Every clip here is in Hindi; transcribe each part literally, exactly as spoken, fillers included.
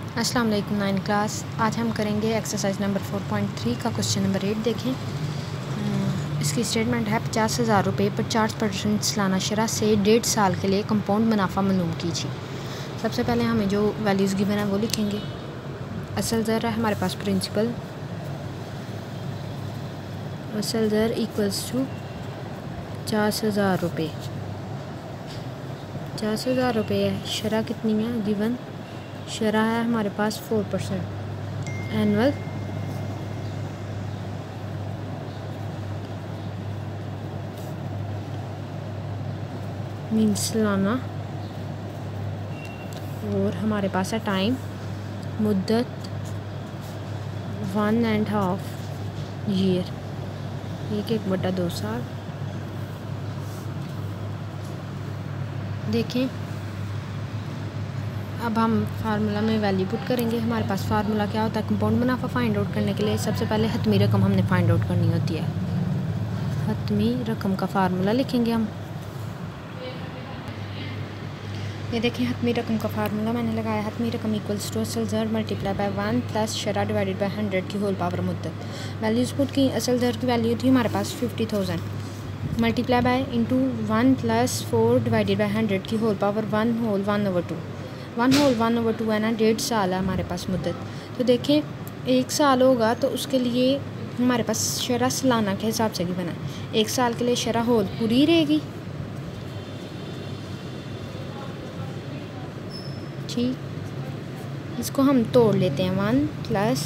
अस्सलाम वालेकुम नाइन क्लास। आज हम करेंगे exercise number four point three का क्वेश्चन नंबर एट। देखें, इसकी स्टेटमेंट है पचास हज़ार रुपये पचास परसेंट सालाना शरह से डेढ़ साल के लिए कंपाउंड मुनाफा मालूम कीजिए। सबसे पहले हमें जो वैल्यूज़ गिवन है वो लिखेंगे। असल ज़र है हमारे पास प्रिंसिपल, असल ज़र इक्वल्स टू पचास हज़ार रुपये पचास हज़ार रुपये है। शरह कितनी है गिवन? शरह है हमारे पास फोर परसेंट एनुअल मीन्स सालाना, और हमारे पास है टाइम मुद्दत वन एंड हाफ ईयर, एक एक बटा दो साल। देखें, अब हम फार्मूला में वैल्यू पुट करेंगे। हमारे पास फार्मूला क्या होता है कंपाउंड मुनाफा फाइंड आउट करने के लिए? सबसे पहले हतमी रकम हमने फाइंड आउट करनी होती है। हतमी रकम का फार्मूला लिखेंगे हम। ये देखें, हतमी रकम का फार्मूला मैंने लगाया। हतमी रकम इक्वल्स टू असल ज़र मल्टीप्लाई बाय वन प्लस शरह डिवाइडेड बाय हंड्रेड की होल पावर मुद्दत। वैल्यूज़ पुट की। असल ज़र की वैल्यू थी हमारे पास fifty thousand multiply by into one plus four divided by hundred की whole power one whole one over two. One whole one over two है ना, डेढ़ साल है हमारे पास मुद्दत। तो देखें, एक साल होगा तो उसके लिए हमारे पास शरह सालाना के हिसाब से भी बना। एक साल के लिए शरह होल पूरी रहेगी, ठीक। इसको हम तोड़ लेते हैं। One plus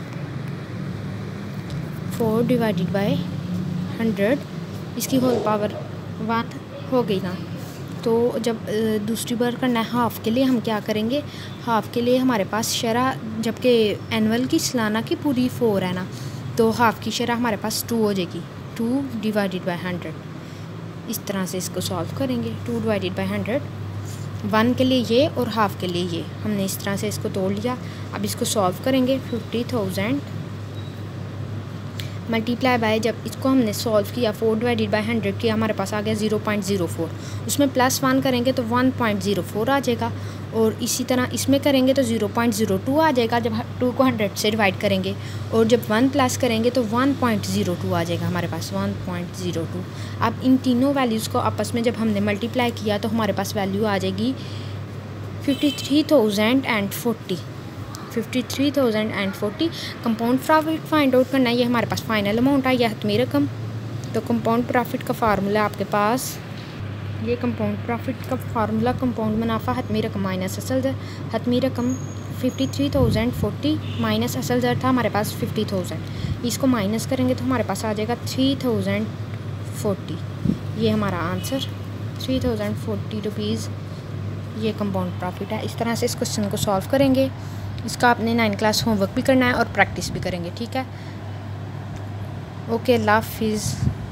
four divided by hundred, इसकी होल पावर वन हो गई ना। तो जब दूसरी बार करना है हाफ़ के लिए, हम क्या करेंगे? हाफ़ के लिए हमारे पास शरह, जबकि एनुअल की सालाना की पूरी फोर है ना, तो हाफ़ की शरह हमारे पास टू हो जाएगी। Two divided by hundred. इस तरह से इसको सॉल्व करेंगे। Two divided by hundred, one के लिए ये और हाफ़ के लिए ये, हमने इस तरह से इसको तोड़ लिया। अब इसको सॉल्व करेंगे। फिफ्टी थाउजेंड मल्टीप्लाई बाय, जब इसको हमने सॉल्व किया फोर डिवाइडेड बाय हंड्रेड किया, हमारे पास आ गया ज़ीरो पॉइंट ज़ीरो फोर। उसमें प्लस वन करेंगे तो वन पॉइंट ज़ीरो फोर आ जाएगा, और इसी तरह इसमें करेंगे तो ज़ीरो पॉइंट ज़ीरो टू आ जाएगा जब टू को हंड्रेड से डिवाइड करेंगे, और जब वन प्लस करेंगे तो वन पॉइंट ज़ीरो टू आ जाएगा हमारे पास, वन पॉइंट ज़ीरो टू। अब इन तीनों वैल्यूज़ को आपस में जब हमने मल्टीप्लाई किया तो हमारे पास वैल्यू आ जाएगी fifty three thousand and forty fifty three thousand and forty. Compound profit find out करना है, ये हमारे पास फाइनल अमाउंट है, यह हतमी रकम। तो कंपाउंड प्रॉफिट का फार्मूला आपके पास, ये कंपाउंड प्रॉफिट का फार्मूला कंपाउंड मुनाफा हतमी रकम माइनस असल ज़र। हतमी रकम fifty three thousand forty minus असल ज़र था हमारे पास फिफ्टी थाउजेंड। इसको माइनस करेंगे तो हमारे पास आ जाएगा थ्री थाउजेंड फोर्टी। ये हमारा answer three thousand forty rupees, ये कंपाउंड प्रॉफिट है। इस तरह से इस क्वेश्चन को सॉल्व करेंगे। इसका आपने नाइन क्लास होमवर्क भी करना है और प्रैक्टिस भी करेंगे, ठीक है। ओके, अल्लाह हाफिज़।